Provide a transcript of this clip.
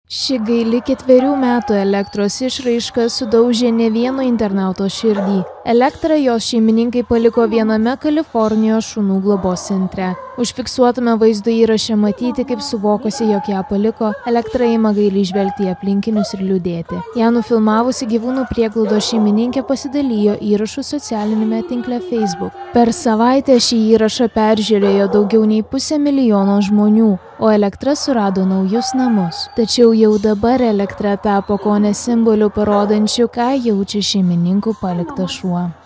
Ši gaili 4 metų Elektros išraiška sudaužė ne vieno internauto širdį. Elektrą jos šeimininkai paliko viename Kalifornijos šunų globos centre. Užfiksuotame vaizdo įraše matyti, kaip suvokusi, jog ją paliko, Elektra ima gailiai žvelgti į aplinkinius ir liūdėti. Ją nufilmavusi gyvūnų prieglaudos šeimininkė pasidalijo įrašu socialinėme tinkle Facebook. Per savaitę šį įrašą peržiūrėjo daugiau nei 500 000 žmonių, o Elektra surado naujus namus. Tačiau jau dabar Elektra tapo kone simboliu parodančiu, ką jaučia šeimininkų paliktas šuo.